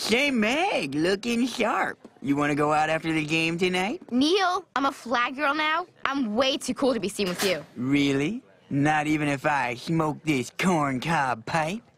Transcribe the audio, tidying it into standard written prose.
Say, Meg, looking sharp. You want to go out after the game tonight? Neil, I'm a flag girl now. I'm way too cool to be seen with you. Really? Not even if I smoke this corncob pipe?